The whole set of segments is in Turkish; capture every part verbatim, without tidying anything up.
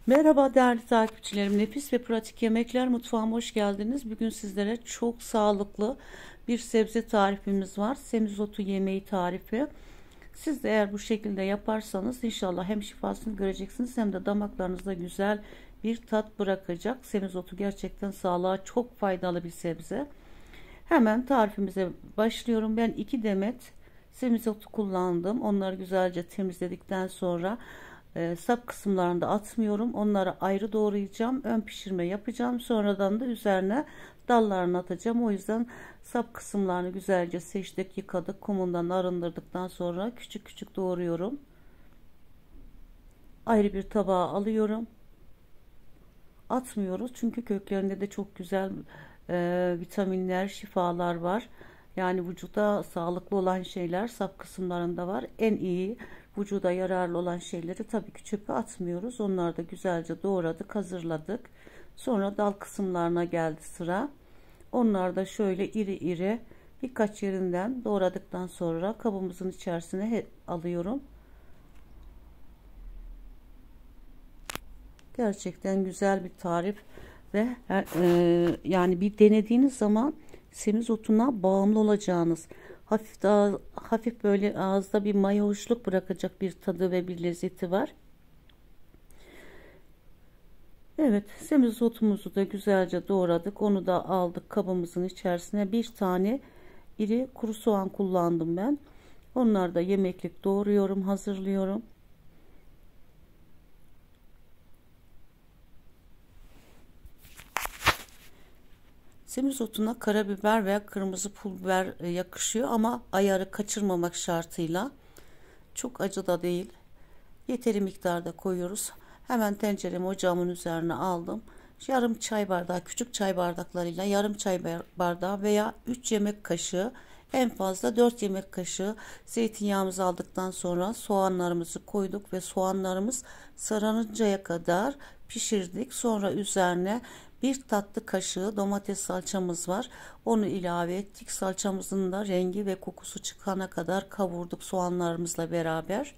Merhaba değerli takipçilerim. Nefis ve pratik yemekler mutfağıma hoş geldiniz. Bugün sizlere çok sağlıklı bir sebze tarifimiz var. Semizotu yemeği tarifi. Siz de eğer bu şekilde yaparsanız inşallah hem şifasını göreceksiniz hem de damaklarınızda güzel bir tat bırakacak. Semizotu gerçekten sağlığa çok faydalı bir sebze. Hemen tarifimize başlıyorum. Ben iki demet semizotu kullandım. Onları güzelce temizledikten sonra e, sap kısımlarını da atmıyorum. Onları ayrı doğrayacağım. Ön pişirme yapacağım. Sonradan da üzerine dallarını atacağım. O yüzden sap kısımlarını güzelce seçtik, yıkadık. Kumundan arındırdıktan sonra küçük küçük doğruyorum. Ayrı bir tabağa alıyorum. Atmıyoruz çünkü köklerinde de çok güzel e, vitaminler, şifalar var. Yani vücuda sağlıklı olan şeyler sap kısımlarında var. En iyi vücuda yararlı olan şeyleri tabii ki çöpe atmıyoruz. Onları da güzelce doğradık, hazırladık. Sonra dal kısımlarına geldi sıra. Onları da şöyle iri iri birkaç yerinden doğradıktan sonra kabımızın içerisine alıyorum. Gerçekten güzel bir tarif ve e, yani bir denediğiniz zaman semizotuna bağımlı olacağınız, hafif daha hafif böyle ağızda bir mayoşluk bırakacak bir tadı ve bir lezzeti var. Evet, semizotumuzu da güzelce doğradık. Onu da aldık kabımızın içerisine. Bir tane iri kuru soğan kullandım ben. Onları da yemeklik doğruyorum, hazırlıyorum. Semizotuna karabiber veya kırmızı pul biber yakışıyor ama ayarı kaçırmamak şartıyla. Çok acı da değil. Yeteri miktarda koyuyoruz. Hemen tenceremi ocağımın üzerine aldım. Yarım çay bardağı, küçük çay bardaklarıyla yarım çay bardağı veya üç yemek kaşığı, en fazla dört yemek kaşığı zeytinyağımızı aldıktan sonra soğanlarımızı koyduk ve soğanlarımız sararıncaya kadar pişirdik. Sonra üzerine bir tatlı kaşığı domates salçamız var. Onu ilave ettik. Salçamızın da rengi ve kokusu çıkana kadar kavurduk soğanlarımızla beraber.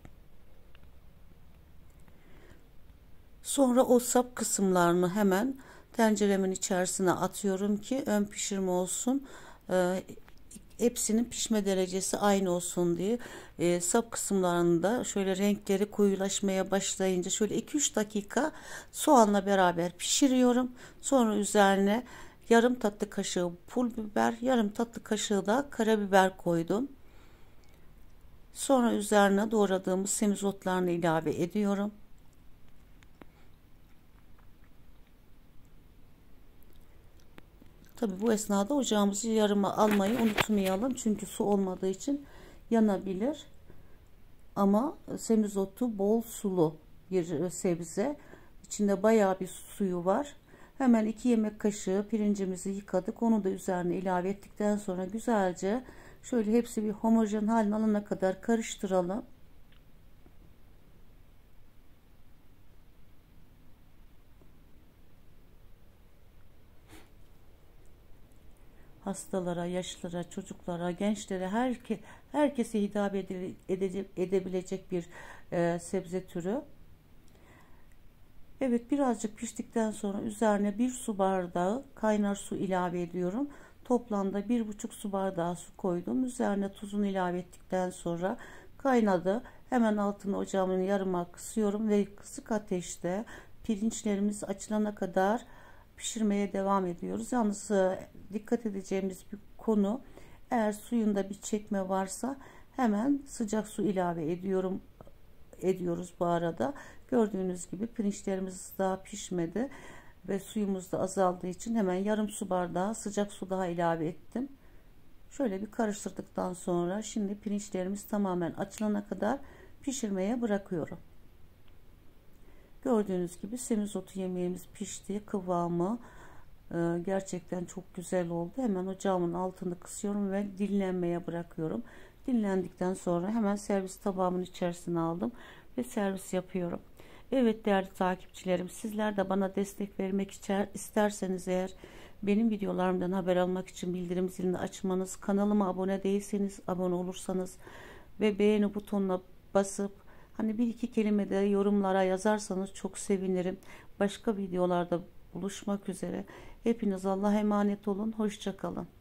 Sonra o sap kısımlarını hemen tenceremin içerisine atıyorum ki ön pişirme olsun. Ee, hepsinin pişme derecesi aynı olsun diye. Ee, sap kısımlarında şöyle renkleri koyulaşmaya başlayınca şöyle iki üç dakika soğanla beraber pişiriyorum. Sonra üzerine yarım tatlı kaşığı pul biber, yarım tatlı kaşığı da karabiber koydum. Sonra üzerine doğradığımız semizotlarını ilave ediyorum. Tabi bu esnada ocağımızı yarıma almayı unutmayalım. Çünkü su olmadığı için yanabilir. Ama semizotu bol sulu bir sebze. İçinde bayağı bir suyu var. Hemen iki yemek kaşığı pirincimizi yıkadık. Onu da üzerine ilave ettikten sonra güzelce şöyle hepsi bir homojen haline alana kadar karıştıralım. Hastalara, yaşlılara, çocuklara, gençlere, herke, herkese hitap ede, ede, edebilecek bir e, sebze türü. Evet, birazcık piştikten sonra üzerine bir su bardağı kaynar su ilave ediyorum. Toplamda bir buçuk su bardağı su koydum. Üzerine tuzunu ilave ettikten sonra kaynadı. Hemen altını ocağımın yarıma kısıyorum ve kısık ateşte pirinçlerimiz açılana kadar pişirmeye devam ediyoruz. Yalnız dikkat edeceğimiz bir konu, eğer suyunda bir çekme varsa hemen sıcak su ilave ediyorum ediyoruz bu arada. Gördüğünüz gibi pirinçlerimiz daha pişmedi ve suyumuz da azaldığı için hemen yarım su bardağı sıcak su daha ilave ettim. Şöyle bir karıştırdıktan sonra şimdi pirinçlerimiz tamamen açılana kadar pişirmeye bırakıyorum. Gördüğünüz gibi semizotu yemeğimiz pişti. Kıvamı e, gerçekten çok güzel oldu. Hemen ocağımın altını kısıyorum ve dinlenmeye bırakıyorum. Dinlendikten sonra hemen servis tabağımın içerisine aldım ve servis yapıyorum. Evet değerli takipçilerim, sizler de bana destek vermek isterseniz eğer, benim videolarımdan haber almak için bildirim zilini açmanız, kanalıma abone değilseniz abone olursanız ve beğeni butonuna basıp Hani bir iki kelime de yorumlara yazarsanız çok sevinirim. Başka videolarda buluşmak üzere. Hepiniz Allah'a emanet olun. Hoşça kalın.